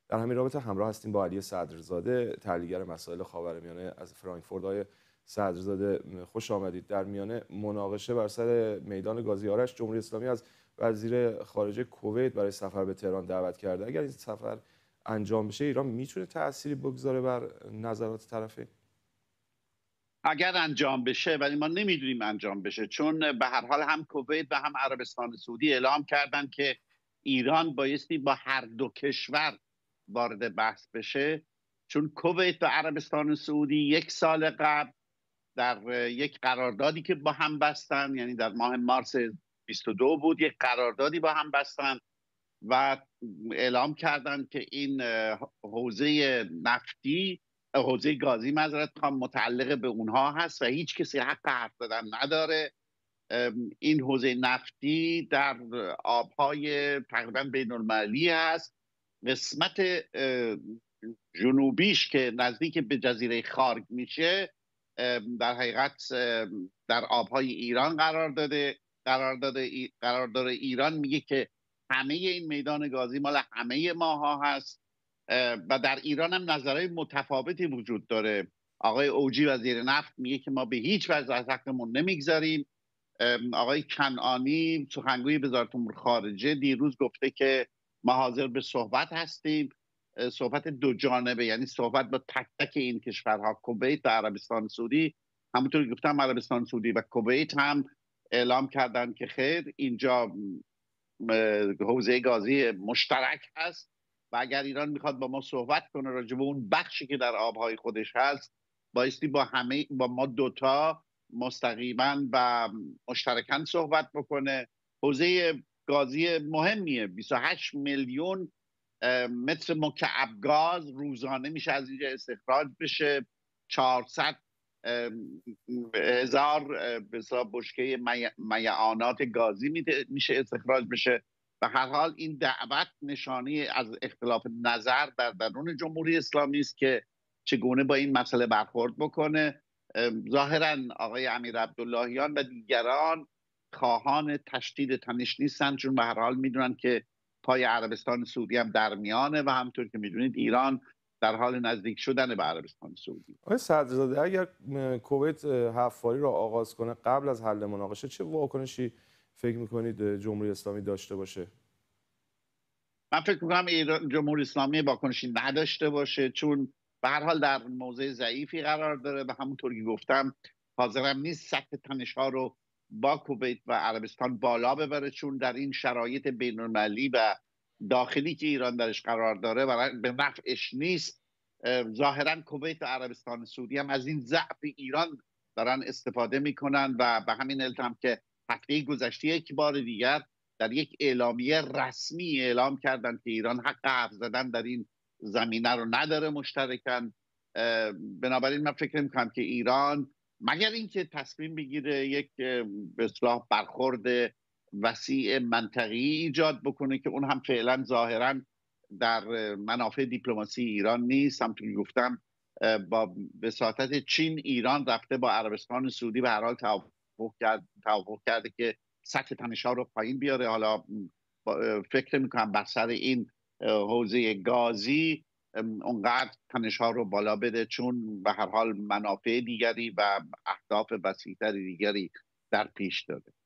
در همین رابطه همراه هستیم با علی صدرزاده، تحلیلگر مسائل خاورمیانه از فرانکفورت. آقای صدرزاده، خوش آمدید. در میانه مناقشه بر سر میدان گازی آرش، جمهوری اسلامی از وزیر خارجه کویت برای سفر به تهران دعوت کرده. اگر این سفر انجام بشه، ایران میتونه تأثیری بگذاره بر نظرات طرفین؟ اگر انجام بشه، ولی ما نمیدونیم انجام بشه، چون به هر حال هم کویت و هم عربستان سعودی اعلام کردن که ایران بایستی با هر دو کشور وارد بحث بشه، چون کویت و عربستان سعودی 1 سال قبل در یک قراردادی که با هم بستن، یعنی در ماه مارس 22 بود، یک قراردادی با هم بستن و اعلام کردن که این حوزه نفتی، حوزه گازی معذرت خواهم، متعلق به اونها هست و هیچ کسی حق حرف زدن نداره. این حوزه نفتی در آبهای تقریبا بین المللی هست. قسمت جنوبیش که نزدیک به جزیره خارگ میشه، در حقیقت در آبهای ایران قرارداد ایران میگه که همه این میدان گازی مال همه ماها هست و در ایران هم نظرهای متفاوتی وجود داره. آقای اوجی وزیر نفت میگه که ما به هیچ وجه از حقمون نمیگذاریم. آقای کنعانی سخنگوی وزارت امور خارجه دیروز گفته که ما حاضر به صحبت هستیم، صحبت دو جانبه، یعنی صحبت با تک تک این کشورها، کویت و عربستان سعودی. همونطور که گفتم عربستان سعودی و کویت هم اعلام کردن که خیر، اینجا حوزه گازی مشترک هست و اگر ایران میخواد با ما صحبت کنه راجع به اون بخشی که در آبهای خودش هست، بایستی با ما دوتا مستقیما و مشترکاً صحبت بکنه. حوزه گازی مهمیه، 28 میلیون متر مکعب گاز روزانه میشه از اینجا استخراج بشه. 400 هزار بشکه میعانات گازی میشه استخراج بشه. به هر حال این دعوت نشانه از اختلاف نظر در درون جمهوری اسلامی است که چگونه با این مسئله برخورد بکنه. ظاهرا آقای امیر عبداللهیان و دیگران خواهان تشدید تنش نیستن، چون به هر حال میدونن که پای عربستان سعودی هم در میانه و همونطور که میدونید ایران در حال نزدیک شدن به عربستان سعودی. آقای صدرزاده، اگر کویت حفاری را آغاز کنه قبل از حل مناقشه، چه واکنشی فکر میکنید جمهوری اسلامی داشته باشه؟ من فکر میکنم جمهوری اسلامی واکنشی نداشته باشه، چون به هر حال در موضع ضعیفی قرار داره و همونطور که گفتم حاضرم نیست سطح تنش‌ها رو با کویت و عربستان بالا ببره، چون در این شرایط بین‌المللی و داخلی که ایران درش قرار داره به نفعش نیست. ظاهرا کویت و عربستان سعودی هم از این ضعف ایران دارن استفاده میکنن و به همین علت هم که هفته گذشته یک بار دیگر در یک اعلامیه رسمی اعلام کردن که ایران حق حرف زدن در این زمینه رو نداره مشترکاً. بنابراین من فکر میکنم که ایران مگر اینکه تصمیم بگیره یک به اصطلاح برخورد وسیع منطقی ایجاد بکنه که اون هم فعلا ظاهرا در منافع دیپلماسی ایران نیست. همونطور که گفتم با وساطت چین ایران رفته با عربستان سعودی به هر حال توافق کرده که سطح تنش‌ها رو پایین بیاره. حالا فکر میکنم بر سر این حوزه گازی اونقدر تنش‌ها رو بالا بده، چون به هر حال منافع دیگری و اهداف وسیع‌تر دیگری در پیش داره.